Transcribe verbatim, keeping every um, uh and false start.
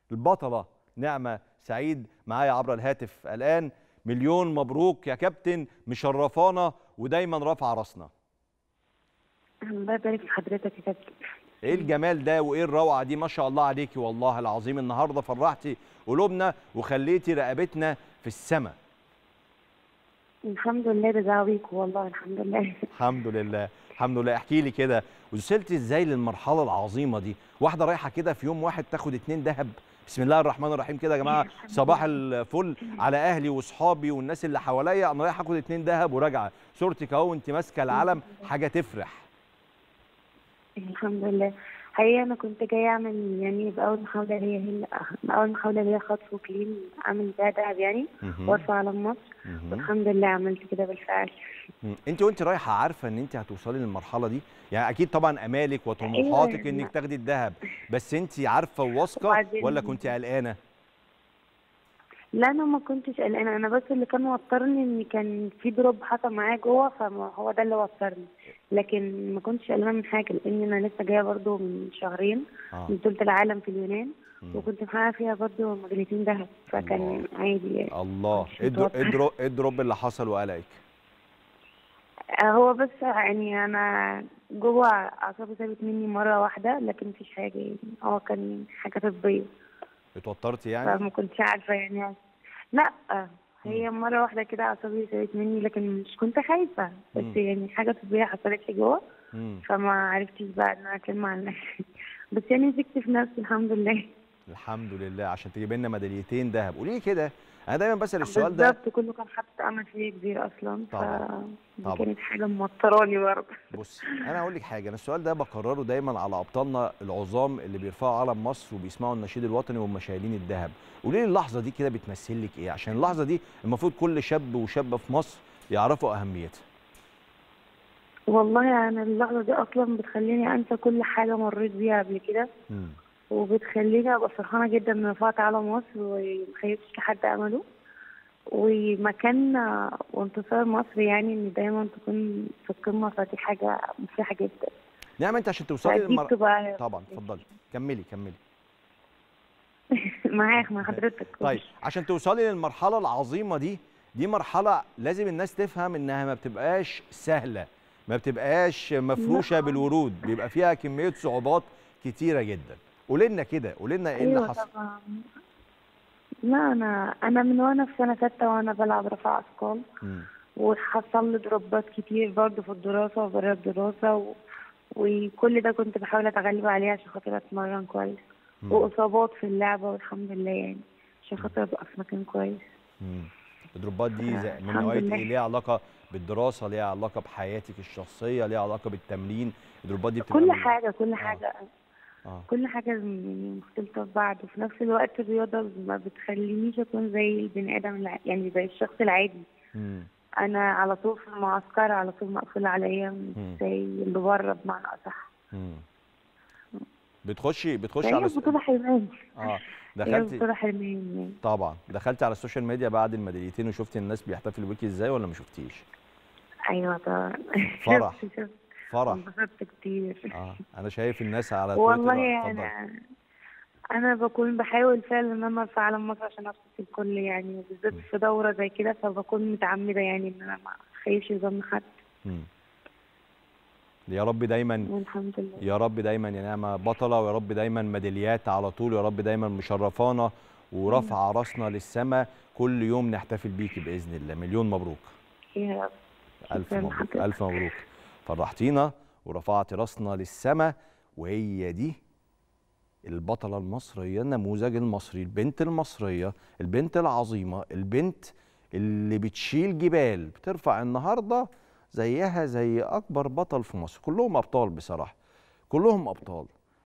البطله نعمه سعيد معايا عبر الهاتف الان. مليون مبروك يا كابتن، مشرفانا ودايما رافعه راسنا. الله يبارك في حضرتك يا كابتن. ايه الجمال ده وايه الروعه دي، ما شاء الله عليكي والله العظيم. النهارده فرحتي قلوبنا وخليتي رقبتنا في السماء. الحمد لله، رضا بيك والله. الحمد لله الحمد لله الحمد لله. احكي لي كده، وصلتي ازاي للمرحله العظيمه دي؟ واحده رايحه كده في يوم واحد تاخد اتنين ذهب؟ بسم الله الرحمن الرحيم كده يا جماعه، صباح الفل على اهلي واصحابي والناس اللي حواليا، انا رايح اخد اتنين ذهب وراجعه، صورتك اهو وانت ماسكه العلم، حاجه تفرح. الحمد لله. حقيقة أنا كنت جاية أعمل يعني بأول محاولة ليا هي أول محاولة ليا خطف وكلين أعمل بيها دهب يعني وأرفع علم مصر، والحمد لله عملت كده بالفعل. أنت وأنت رايحة عارفة إن أنت هتوصلي للمرحلة دي؟ يعني أكيد طبعا أمالك وطموحاتك أيوة إنك تاخدي الدهب، بس أنت عارفة وواثقة ولا كنت قلقانة؟ لا انا ما كنتش قلقانه، انا بس اللي كان موترني ان كان في دروب حصل معايا جوه، فهو ده اللي وترني، لكن ما كنتش قلقانه من حاجه، لان انا لسه جايه برضو من شهرين آه. من بطوله العالم في اليونان، مم. وكنت محققه فيها برضو ميداليتين ذهب، فكان الله. عادي يعني. الله. ايه الدروب ايه الدروب اللي حصل وقلقك؟ هو بس يعني انا جوه اعصابي ثابت مني مره واحده، لكن مفيش حاجه يعني، هو كان حاجه طبيه. اتوترتي يعني؟ فما كنتش عارفه يعني. لا هي مم. مره واحده كده اعصابي سابت مني، لكن مش كنت خايفه، بس مم. يعني حاجه طبيعيه حصلت لي جوه، فما عرفتش بقى ان انا اتكلم عن نفسي بس يعني مسكت في نفسي الحمد لله. الحمد لله عشان تجيب لنا ميداليتين ذهب. قولي لي كده، انا دايما بسال السؤال ده بالظبط، كله كان حاطط امل فيا كبير اصلا، طبعا طبعا كانت حاجه موتراني برضه. بصي انا هقول لك حاجه، انا السؤال ده بكرره دايما على ابطالنا العظام اللي بيرفعوا علم مصر وبيسمعوا النشيد الوطني وهم شايلين الذهب. قولي لي اللحظه دي كده بتمثل لك ايه؟ عشان اللحظه دي المفروض كل شاب وشابه في مصر يعرفوا اهميتها. والله انا اللحظه دي اصلا بتخليني انسى كل حاجه مريت بيها قبل كده، وبتخليني ابقى فرحانه جدا ان رفعت علم مصر ومخيبتش لحد امله، ومكان وانتصار مصر يعني ان دايما تكون في القمه، فدي حاجه مفرحه جدا. نعم انت عشان توصلي للمرحله طبعا اتفضلي كملي كملي معاك مع حضرتك. طيب عشان توصلي للمرحله العظيمه دي، دي مرحله لازم الناس تفهم انها ما بتبقاش سهله، ما بتبقاش مفروشه لا. بالورود، بيبقى فيها كميه صعوبات كتيره جدا. قولي لنا كده، قولي لنا ايه أيوة اللي حصل؟ طبعا. لا انا انا من وانا في سنه سته وانا بلعب رفع اثقال، وحصل لي دروبات كتير برضه في الدراسه وبره الدراسه و... وكل ده كنت بحاول اتغلب عليه عشان خاطر اتمرن كويس، مم. واصابات في اللعبه والحمد لله يعني عشان خاطر ابقى في مكان كويس. امم الدروبات دي من نوعيه ايه؟ ليها علاقه بالدراسه، ليها علاقه بحياتك الشخصيه، ليها علاقه بالتمرين؟ الدروبات دي بتبقى كل حاجه كل حاجه آه. آه. كل حاجه يعني مختلطه ببعض، وفي نفس الوقت الرياضه ما بتخلينيش اكون زي البني ادم يعني زي الشخص العادي. مم. انا على طول في المعسكر على طول مقفول عليا، مش زي اللي بره بمعنى اصح. بتخشي بتخشي على بطولة حرمان. اه دخلتي بطولة حرمان طبعا. دخلتي على السوشيال ميديا بعد الميداليتين وشفتي الناس بيحتفلوا بيكي ازاي ولا ما شفتيش؟ ايوه طبعا. فرح شفت شفت فرح انبسطت كتير. اه انا شايف الناس على تويتر والله انا انا بكون بحاول فعلا ان انا ارفع علم مصر عشان ابسط الكل يعني، بالذات في دوره زي كده، فبكون متعمده يعني ان انا ما اخيش ظن حد. امم يا رب دايما والحمد لله. يا رب دايما يا نعمه بطله، ويا رب دايما ميداليات على طول، ويا رب دايما مشرفانا ورافعه راسنا للسماء، كل يوم نحتفل بيكي باذن الله. مليون مبروك يا رب. الف مبروك الف مبروك. فرحتينا ورفعتي راسنا للسماء، وهي دي البطله المصريه، النموذج المصري، البنت المصريه، البنت العظيمه، البنت اللي بتشيل جبال، بترفع النهارده زيها زي اكبر بطل في مصر. كلهم ابطال بصراحه، كلهم ابطال.